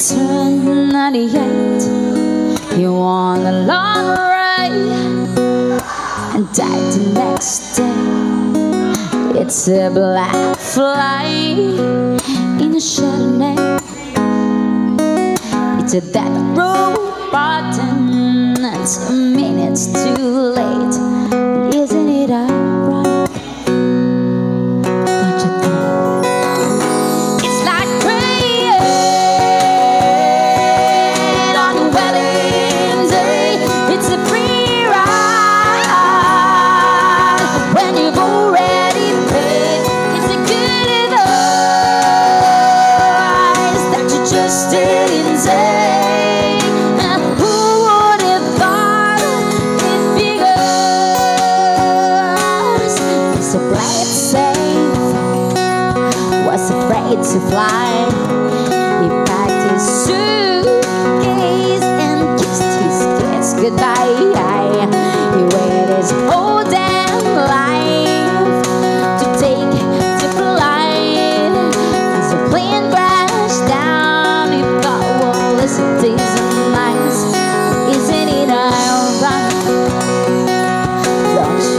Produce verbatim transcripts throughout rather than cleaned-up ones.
turned ninety-eight. He won a lottery and died the next day. It's a black fly in a Chardonnay. It's a death row button. It's a minute too late. Isn't it alright? Don't you think? It's like praying on a wedding day. It's a free ride when you've already paid. It's a good advice that you just didn't say. To fly, he packed his suitcase and kissed his kids goodbye. He waited his whole damn life to take to flight. As the plane crashed down, he thought, well, listen, days and nights, isn't it alright? Don't you?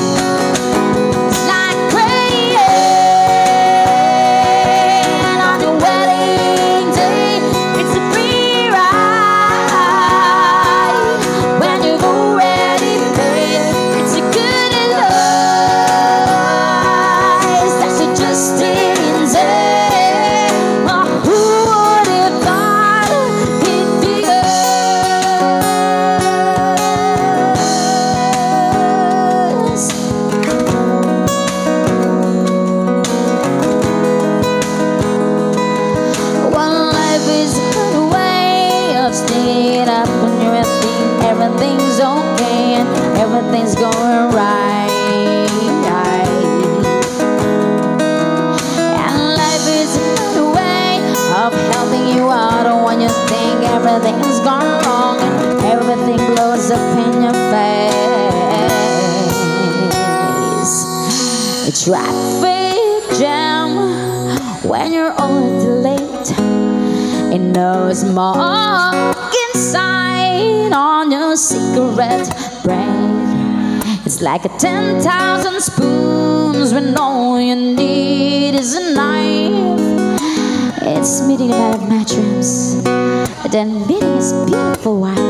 Everything's okay and everything's going right. And life is a way of helping you out when you think everything's gone wrong and everything blows up in your face. A traffic jam when you're already late. It knows more inside on your cigarette break. It's like a ten thousand spoons when all you need is a knife. It's meeting about a mattress, then meeting his beautiful wife.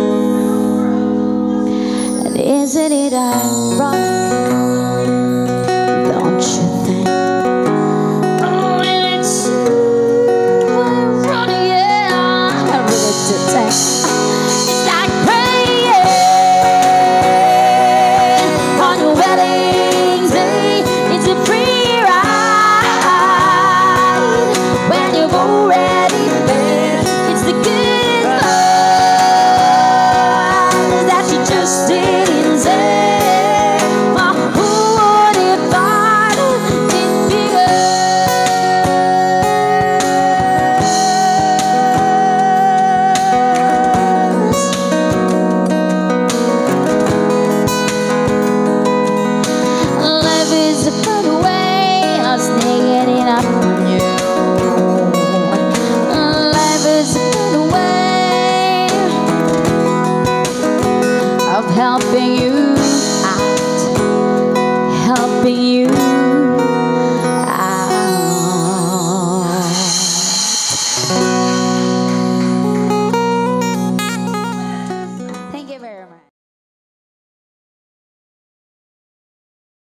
And isn't it ironic? Don't you think? Oh, it's ironic, yeah. I really do think. Helping you